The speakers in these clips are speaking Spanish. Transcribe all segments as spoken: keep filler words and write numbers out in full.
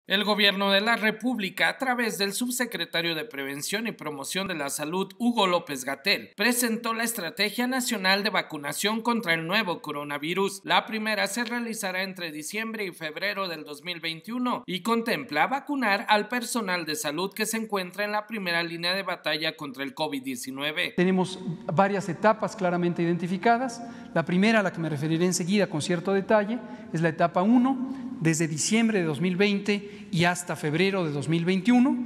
El Gobierno de la República, a través del subsecretario de Prevención y Promoción de la Salud, Hugo López-Gatell, presentó la Estrategia Nacional de Vacunación contra el nuevo coronavirus. La primera se realizará entre diciembre y febrero del dos mil veintiuno y contempla vacunar al personal de salud que se encuentra en la primera línea de batalla contra el COVID diecinueve. Tenemos varias etapas claramente identificadas. La primera, a la que me referiré enseguida con cierto detalle, es la etapa uno, desde diciembre de dos mil veinte y hasta febrero de dos mil veintiuno,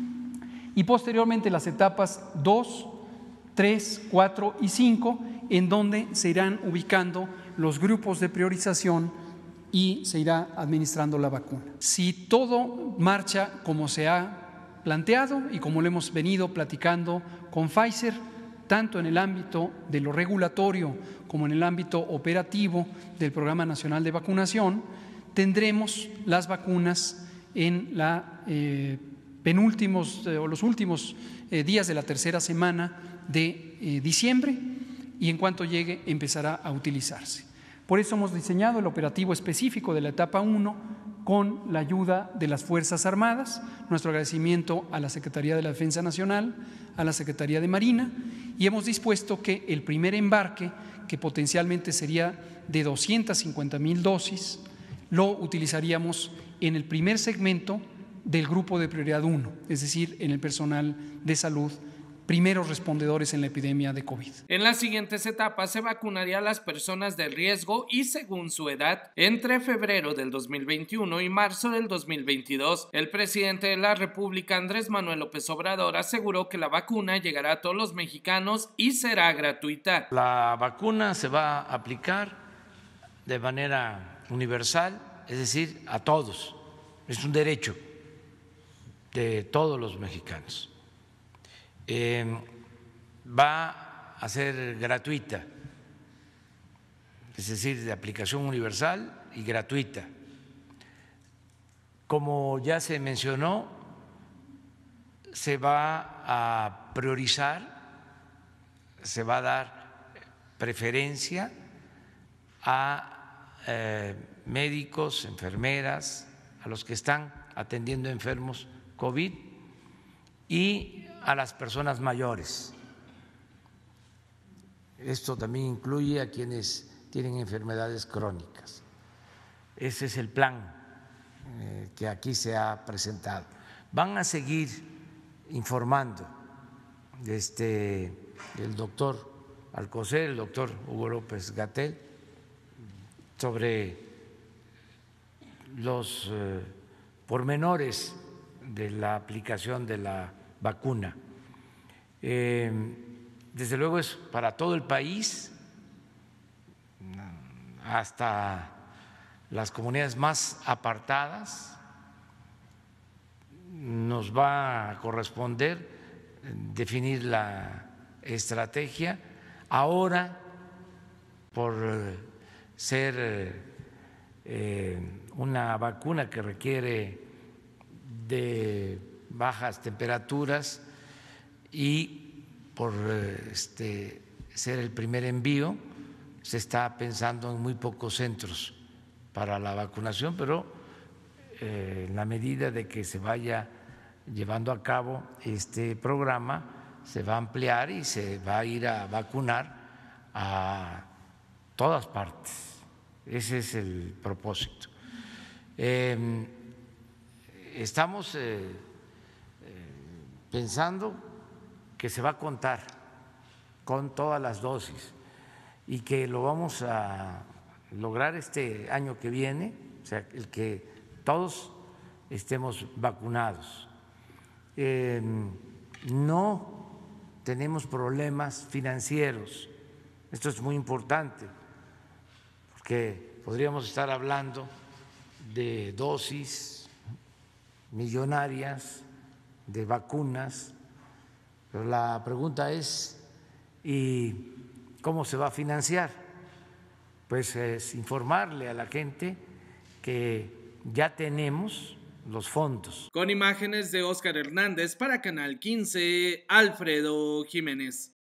y posteriormente las etapas dos, tres, cuatro y cinco, en donde se irán ubicando los grupos de priorización y se irá administrando la vacuna. Si todo marcha como se ha planteado y como lo hemos venido platicando con Pfizer, tanto en el ámbito de lo regulatorio como en el ámbito operativo del Programa Nacional de Vacunación, tendremos las vacunas en la eh, penúltimos eh, o los últimos eh, días de la tercera semana de eh, diciembre, y en cuanto llegue empezará a utilizarse. Por eso hemos diseñado el operativo específico de la etapa uno con la ayuda de las Fuerzas Armadas. Nuestro agradecimiento a la Secretaría de la Defensa Nacional, a la Secretaría de Marina, y hemos dispuesto que el primer embarque, que potencialmente sería de doscientas cincuenta mil dosis, lo utilizaríamos en el primer segmento del grupo de prioridad uno, es decir, en el personal de salud, primeros respondedores en la epidemia de COVID. En las siguientes etapas se vacunaría a las personas de riesgo y según su edad. Entre febrero del dos mil veintiuno y marzo del dos mil veintidós, el presidente de la República, Andrés Manuel López Obrador, aseguró que la vacuna llegará a todos los mexicanos y será gratuita. La vacuna se va a aplicar de manera universal, es decir, a todos. Es un derecho de todos los mexicanos. Eh, va a ser gratuita, es decir, de aplicación universal y gratuita. Como ya se mencionó, se va a priorizar, se va a dar preferencia a eh, médicos, enfermeras, a los que están atendiendo enfermos COVID y a las personas mayores. Esto también incluye a quienes tienen enfermedades crónicas. Ese es el plan eh, que aquí se ha presentado. Van a seguir informando este, el doctor Alcocer, el doctor Hugo López-Gatell, sobre los eh, pormenores de la aplicación de la vacuna. Eh, desde luego es para todo el país, hasta las comunidades más apartadas. Nos va a corresponder definir la estrategia. Ahora, por ser eh, una vacuna que requiere de bajas temperaturas y por este, ser el primer envío, se está pensando en muy pocos centros para la vacunación, pero eh, en la medida de que se vaya llevando a cabo este programa, se va a ampliar y se va a ir a vacunar a todas partes. Ese es el propósito. Eh, estamos eh, eh, pensando que se va a contar con todas las dosis y que lo vamos a lograr este año que viene, o sea, el que todos estemos vacunados. Eh, no tenemos problemas financieros, esto es muy importante, porque podríamos estar hablando de dosis millonarias, de vacunas, pero la pregunta es, ¿y cómo se va a financiar? Pues es informarle a la gente que ya tenemos los fondos. Con imágenes de Óscar Hernández para Canal quince, Alfredo Jiménez.